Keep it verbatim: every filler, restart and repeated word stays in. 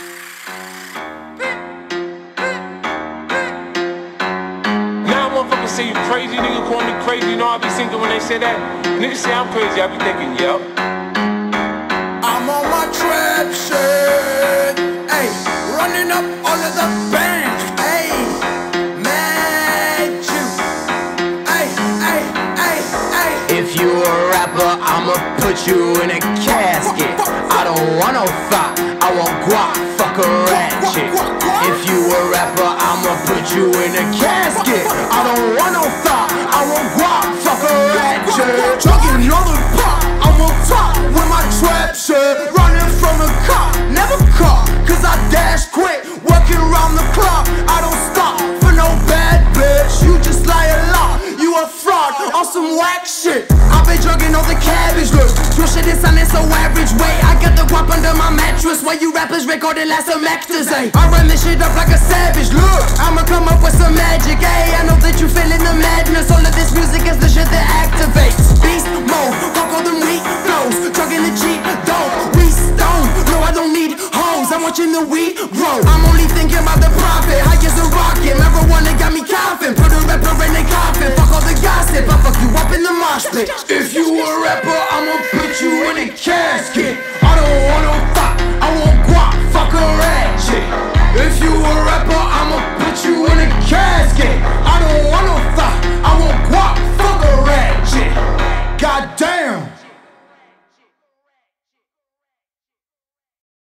Now motherfuckers say you crazy, nigga call me crazy. You know I be thinking when they say that. Niggas say I'm crazy, I be thinking, yup. I'm on my trap shit, ayy, running up all of the bands, ayy, mad you, ayy, ayy, ayy, ayy. If you a rapper, I'ma put you in a casket. I don't want no thought, I want guap, fuck a ratchet. If you a rapper, I'ma put you in a casket. I don't want no thought, I want guap, fuck a ratchet. Chugging another pop, I'm on top with my trap shit. Running from a cop, never caught, cause I dash quick. Working around the clock, I don't stop for no bad bitch. You just lie a lot, you a fraud on some whack shit. I've been drugging all the cabbage, look, pushing this on this so average way. I got the guap under my mattress, while you rappers recording like some actors, ayy. I run this shit up like a savage, look, I'ma come up with some magic, ayy. I know that you feeling the madness, all of this music is the shit that activates. Beast mode, fuck all them weak flows, drugging the Jeep, don't, we stone. No, I don't need hoes, I'm watching the weed grow. I'm